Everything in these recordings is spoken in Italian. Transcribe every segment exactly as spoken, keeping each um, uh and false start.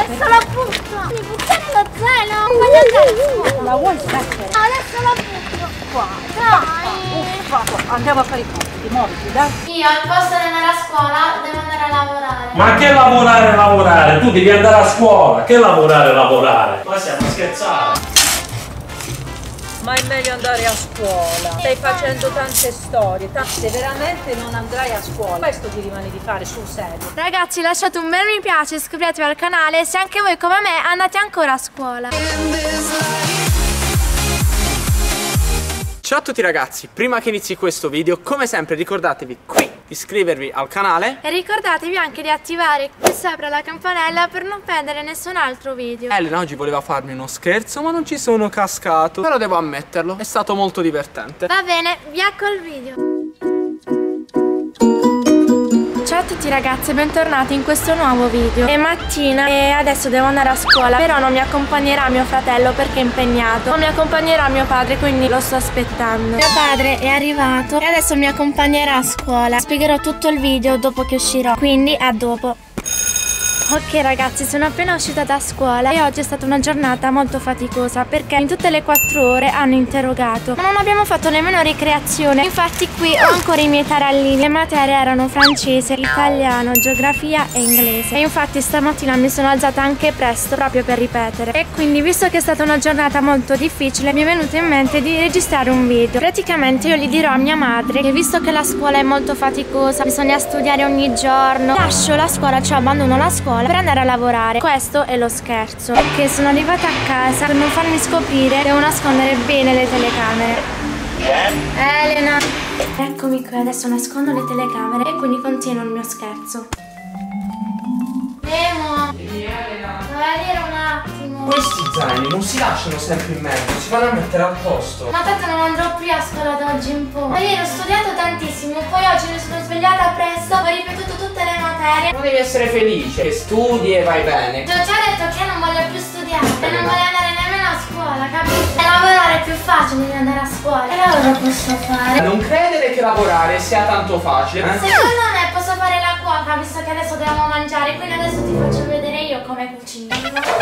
Adesso la butto! Mi buttate lo zaino! Non voglio andare a scuola! La vuoi smettere? Adesso la butto! Qua, Dai! uffa, andiamo a fare i compiti, muoviti, dai. Io al posto di andare a scuola devo andare a lavorare. Ma che lavorare, lavorare? Tu devi andare a scuola, che lavorare, lavorare? Ma stiamo scherzando? Ma è meglio andare a scuola. Stai facendo tante storie. Se veramente non andrai a scuola, questo ti rimane di fare, sul serio. Ragazzi, lasciate un bel mi piace, iscrivetevi al canale se anche voi come me andate ancora a scuola. Ciao a tutti ragazzi, prima che inizi questo video, come sempre ricordatevi qui di iscrivervi al canale E ricordatevi anche di attivare qui sopra la campanella per non perdere nessun altro video. Elena oggi voleva farmi uno scherzo ma non ci sono cascato, però devo ammetterlo, è stato molto divertente. Va bene, via col video. Ciao a tutti ragazzi e bentornati in questo nuovo video. È mattina e adesso devo andare a scuola, però non mi accompagnerà mio fratello perché è impegnato. Non mi accompagnerà mio padre, quindi lo sto aspettando. Mio padre è arrivato e adesso mi accompagnerà a scuola. Spiegherò tutto il video dopo che uscirò, quindi a dopo. Ok ragazzi, sono appena uscita da scuola e oggi è stata una giornata molto faticosa perché in tutte le quattro ore hanno interrogato, ma non abbiamo fatto nemmeno ricreazione. Infatti qui ho ancora i miei tarallini. Le materie erano francese, italiano, geografia e inglese. E infatti stamattina mi sono alzata anche presto proprio per ripetere. E quindi, visto che è stata una giornata molto difficile, mi è venuto in mente di registrare un video. Praticamente io gli dirò a mia madre che visto che la scuola è molto faticosa, bisogna studiare ogni giorno, lascio la scuola, cioè abbandono la scuola per andare a lavorare. Questo è lo scherzo. Ok, sono arrivata a casa. Per non farmi scoprire devo nascondere bene le telecamere. Elena, eccomi qui, adesso nascondo le telecamere e quindi continuo il mio scherzo. Memo, dov'è dire un attimo? Questi zaini non si lasciano sempre in mezzo, si vanno a mettere al posto. Ma tanto non andrò più a scuola da oggi in poi. Ma ieri ho studiato tantissimo, poi oggi mi sono svegliata presto, ho ripetuto tutte le materie. Non devi essere felice, che studi e vai bene. Ti ho già detto che io non voglio più studiare e non voglio andare nemmeno a scuola, capito? E lavorare è più facile di andare a scuola. E lavoro posso fare? Non credere che lavorare sia tanto facile, eh? Secondo me posso fare la cuoca, visto che adesso dobbiamo mangiare, quindi adesso ti faccio vedere io come cucino.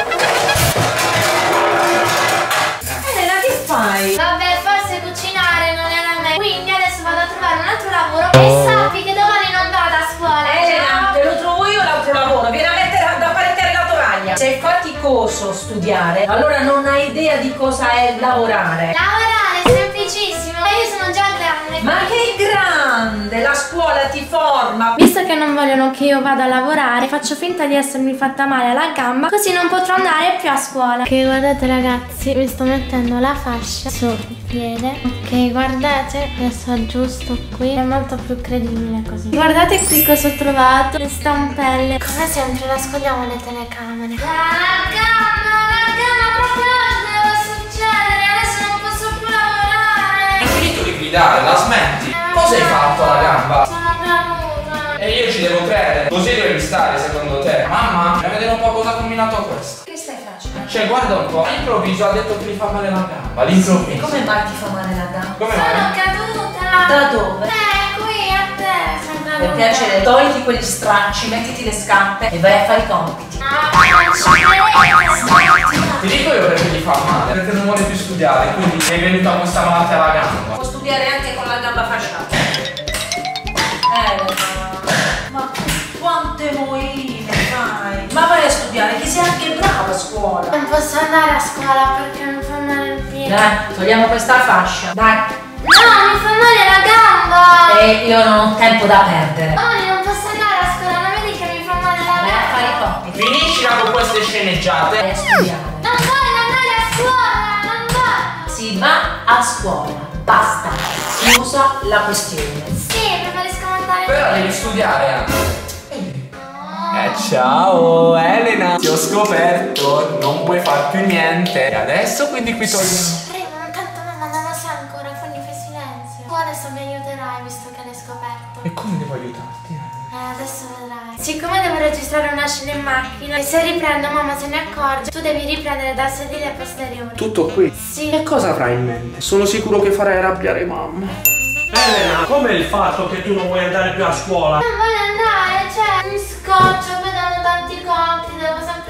Elena, che fai? Vabbè, forse cucinare non è da me, quindi adesso vado a trovare un altro lavoro e sappi che domani non vado a scuola. Elena, ciao. te lo trovo io l'altro lavoro. Vieni a mettere da apparecchiare la tovaglia. Se è faticoso studiare, allora non hai idea di cosa è lavorare. Lavorare è semplicissimo, ma io sono già grande. Ma che grande! La scuola ti forma. Visto che non vogliono che io vada a lavorare, faccio finta di essermi fatta male alla gamba, così non potrò andare più a scuola. Ok, guardate ragazzi, mi sto mettendo la fascia sul piede. Ok, guardate, adesso aggiusto qui. È molto più credibile così. Guardate qui cosa ho trovato, le stampelle. Come sempre nascondiamo le telecamere. La gamba, la gamba, proprio oggi deve succedere. Adesso non posso più lavorare. Hai finito di gridare, la smetti? Cosa hai fatto alla gamba? Sono caduta. E io ci devo credere. Così devi stare secondo te. Mamma, voglio vedere un po' cosa ha combinato questo. Che stai facendo? Cioè guarda un po', all'improvviso ha detto che mi fa male la gamba. All'improvviso. Come mai ti fa male la gamba? Come Sono mai? caduta. Da dove? Eh, qui a te. Sono caduta. Per piacere, togliti quegli stracci, mettiti le scarpe e vai a fare i compiti. Ah, non ci credo. Ti dico io perché gli fa male, perché non vuole più studiare, quindi è venuta questa malattia alla gamba. Può studiare anche con la gamba fasciata. Elena, ma quante moine fai? Ma vai a studiare, che sei anche brava a scuola. Non posso andare a scuola perché mi fa male il piede. Dai, togliamo questa fascia. Dai. No, mi fa male la gamba. E io non ho tempo da perdere. Mami, non posso andare a scuola, non vedi che mi fa male la Vai a fare i gamba. compiti. Finiscila con queste sceneggiate. Vai a studiare. Non voglio andare a scuola, non voglio. Si va a scuola. Basta. Chiusa la questione. Sì, preferisco andare. Però devi studiare anche. Eh ciao Elena, ti ho scoperto, non puoi far più niente. E adesso quindi qui togliamo. Prego, tanto mamma non lo sa ancora, quindi fai silenzio. Tu adesso mi aiuterai visto che l'hai scoperto. E come devo aiutarti? Eh, adesso vedrai. Siccome devo registrare una scena in macchina e se riprendo mamma se ne accorge, tu devi riprendere dal sedile posteriore. Tutto qui? Sì. E cosa avrai in mente? Sono sicuro che farai arrabbiare mamma. Elena, com'è il fatto che tu non vuoi andare più a scuola? Non voglio andare, cioè mi scoccio, poi danno tanti compiti, devo sempre studiare.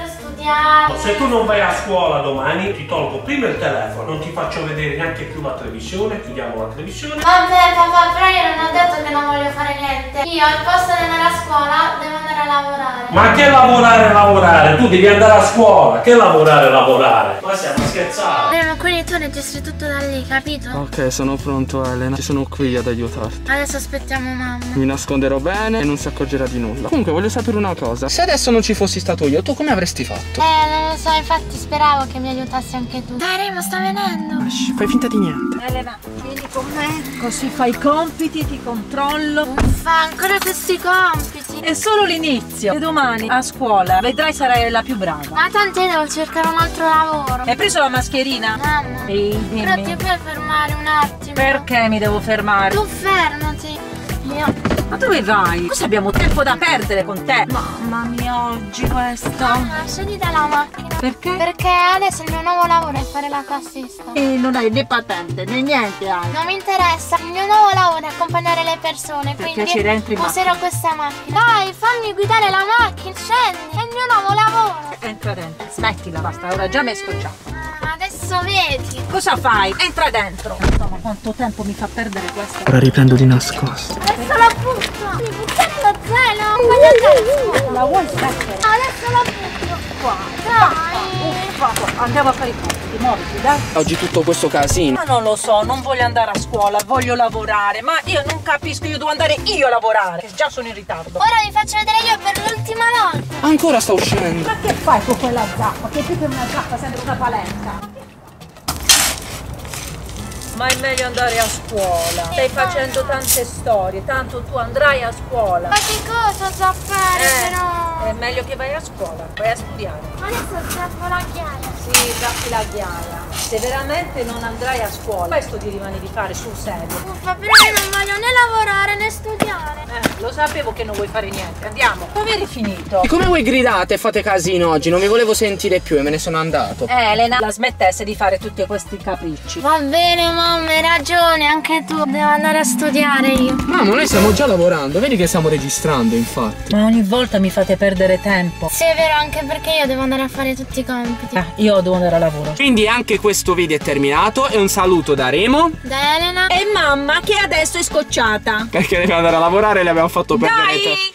studiare. Se tu non vai a scuola domani, ti tolgo prima il telefono, non ti faccio vedere neanche più la televisione, chiudiamo la televisione. Vabbè papà, però io non ho detto che non voglio fare niente. Io al posto di andare a scuola devo andare a lavorare. Ma che lavorare, lavorare? Tu devi andare a scuola, che lavorare, lavorare? Ma stiamo scherzando? Eh, ma quindi tu registri tutto da lì, capito? Ok, sono pronto Elena, ci sono qui ad aiutarti. Adesso aspettiamo mamma. Mi nasconderò bene e non si accorgerà di nulla. Comunque voglio sapere una cosa. Se adesso non ci fossi stato io, tu come avresti fatto? Eh, non lo so, infatti speravo che mi aiutassi anche tu. Dai Remo, sta venendo. Shh, fai finta di niente. Elena, vieni con me, così fai i compiti, ti controllo. Uffa, ancora questi compiti. È solo l'inizio. E domani a scuola vedrai sarai la più brava. Ma tanto io devo cercare un altro lavoro. Hai preso la mascherina? Mamma. Ehi, Però dimmi. ti puoi fermare un attimo? Perché mi devo fermare? Tu fermati. Io... Ma dove vai? Cosa abbiamo tempo da perdere con te? Mamma mia, oggi questo. Mamma, scendi dalla macchina. Perché? Perché adesso il mio nuovo lavoro è fare la classista. E non hai né patente né niente hai. Non mi interessa, il mio nuovo lavoro è accompagnare le persone, Per quindi piacere, entri in userò questa macchina. Dai, fammi guidare la macchina, scendi, è il mio nuovo lavoro. Entra dentro. Smettila, basta, ora già mi hai scocciato. Ah, adesso vedi. Cosa fai? Entra dentro. Insomma, quanto tempo mi fa perdere questo? Ora riprendo di nascosto. Adesso la butto. Mi butto a zero. Non voglio andare a scuola. La vuoi smettere? Adesso la butto qua. Dai. Uffa, andiamo a fare i compiti, muoviti, dai. Oggi tutto questo casino. Ma non lo so, non voglio andare a scuola, voglio lavorare, ma io non capisco, io devo andare io a lavorare, che già sono in ritardo. Ora vi faccio vedere io per l'ultima volta. Ancora sta uscendo. Ma che fai con quella zappa? Che più che una zappa sembra una palestra. Ma è meglio andare a scuola. Stai facendo tante storie, tanto tu andrai a scuola. Ma che cosa so fare Eh, però? è meglio che vai a scuola, vai a studiare. Adesso strappo la ghiaia. Sì, zappi la ghiaia. Se veramente non andrai a scuola, questo ti rimani di fare sul serio. Uffa, però io non voglio né lavorare né studiare. Eh, lo sapevo che non vuoi fare niente, andiamo. Dove eri finito? E come voi gridate e fate casino oggi? Non vi volevo sentire più e me ne sono andato. Eh, Elena, la smettesse di fare tutti questi capricci. Va bene mamma, hai ragione, anche tu. Devo andare a studiare io. Mamma, noi stiamo già lavorando, vedi che stiamo registrando infatti. Ma ogni volta mi fate perdere tempo. Sì, è vero, anche perché io devo andare a fare tutti i compiti. Eh, io devo andare a lavoro. Quindi anche questo video è terminato e un saluto da Remo. Da Elena. E mamma che adesso è scocciata. Perché deve andare a lavorare e le abbiamo fatto perdere tempo. Dai!